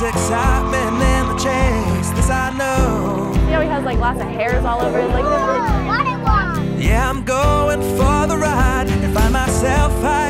There's excitement in the chase, this I know. See how he has like lots of hairs all over his legs? Yeah, I'm going for the ride and find myself high